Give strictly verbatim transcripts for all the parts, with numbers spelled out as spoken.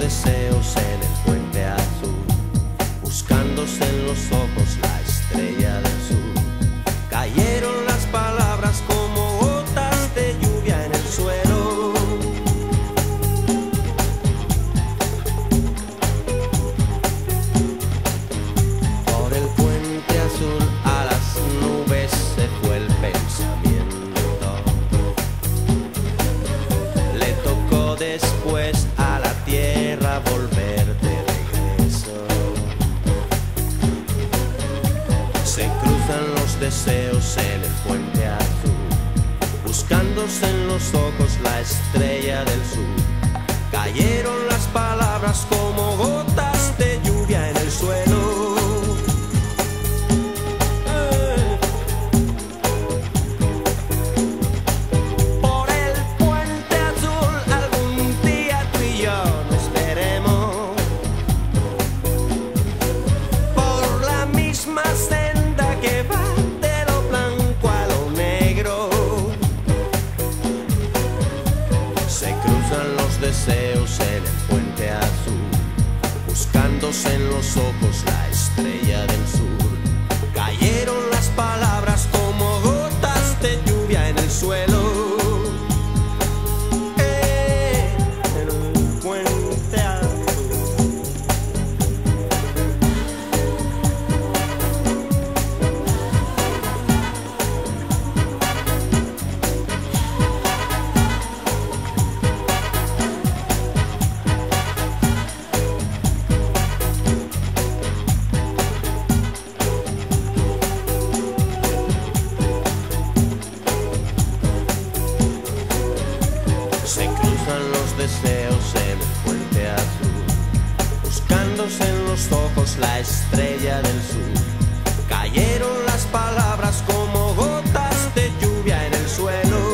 deseos en el puente azul, buscándose en los ojos la estrella del sur. Cayeron las palabras como gotas de lluvia en el suelo. Por el puente azul a las nubes se fue el pensamiento. Le tocó después a la tierra volver de regreso. Se cruzan los deseos en el puente azul, buscándose en los ojos la estrella del sur. Cayeron las palabras como gotas de lluvia en el suelo. Deseos en el puente azul, buscándose en los ojos la estrella del sur. Cayeron las palabras como gotas de lluvia en el suelo. Eh, en el puente azul. Se cruzan los deseos en el puente azul, buscándose en los ojos la estrella del sur. Cayeron las palabras como gotas de lluvia en el suelo.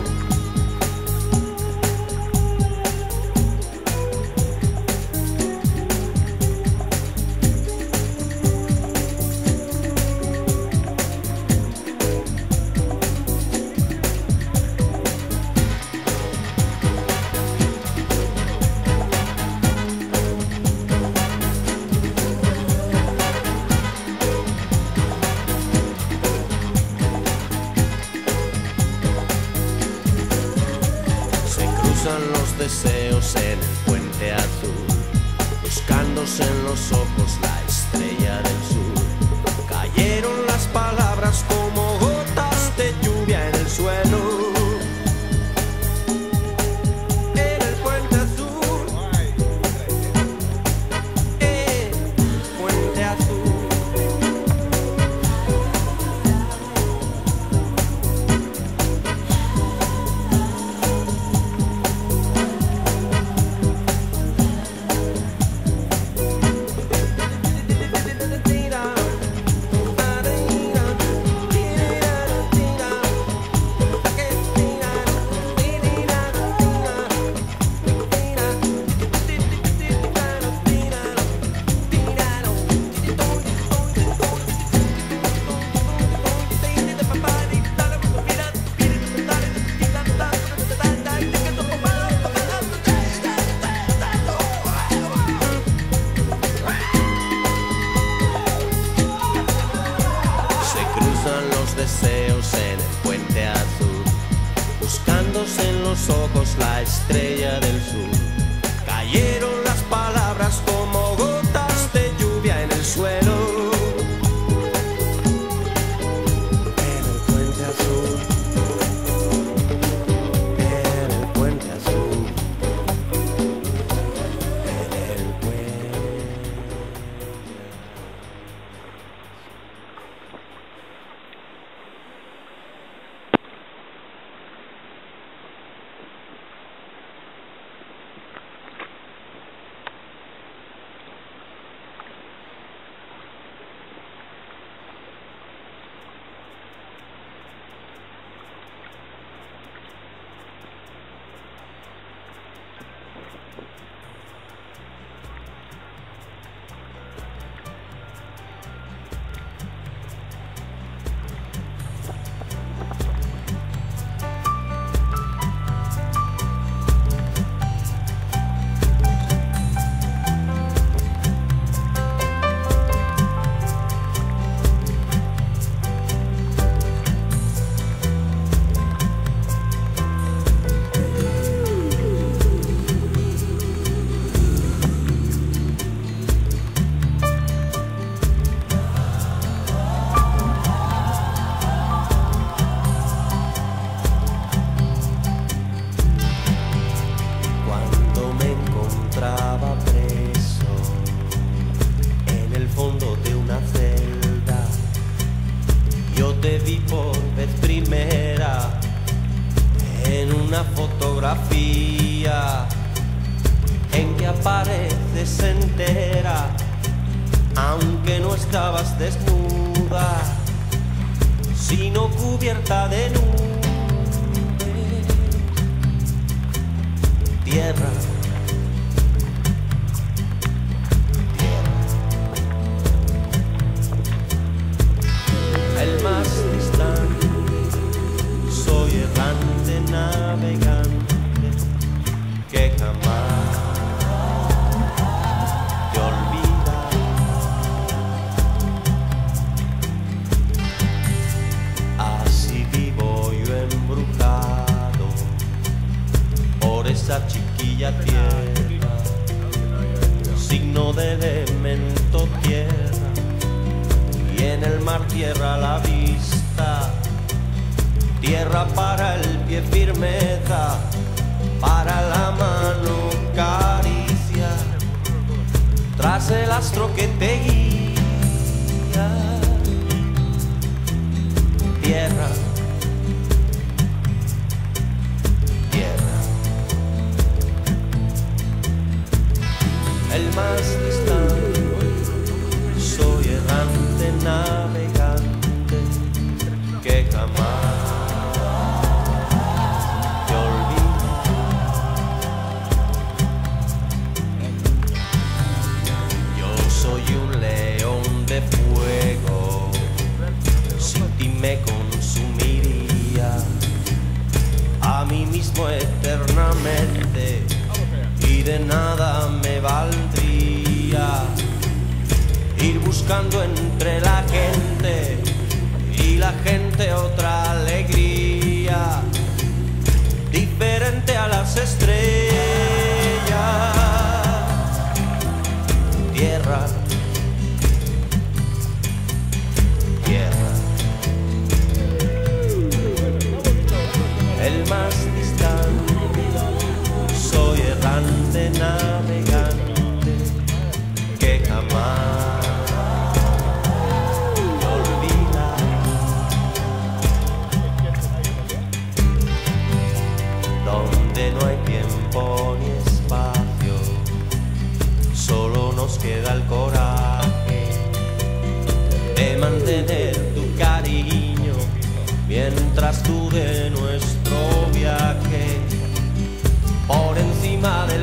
Cruzan los deseos en el puente azul, buscándose en los ojos la estrella del sur. Cayeron las palabras como gotas de lluvia en el suelo. En el puente azul, eh, puente azul. Los deseos en el puente azul, buscándose en los ojos la estrella del sur. Cayeron las palabras como gotas de lluvia en el suelo. En el puente azul, en el puente azul, en el puente. entera, aunque no estabas desnuda, sino cubierta de nube. Tierra, tierra, el más distante, soy errante navegante que jamás te olvida. Así vivo yo embrujado por esa chiquilla tierra, signo de elemento tierra, y en el mar tierra a la vista, tierra para el pie firmeza, para la mano caricia, tras el astro que te guía. Tierra, tierra, el más distante, soy errante navegante que jamás te olvida. Yo soy un león de fuego, sin ti me consumiría a mí mismo eternamente, y de nada me valdría ir buscando entre la gente y la gente otra alegría diferente a las estrellas. Tierra, tierra, el más distante, soy errante navegante que jamás te olvida. Donde no hay tiempo ni espacio, solo nos queda el coraje de mantener tu cariño mientras tú de nuestro viaje por encima del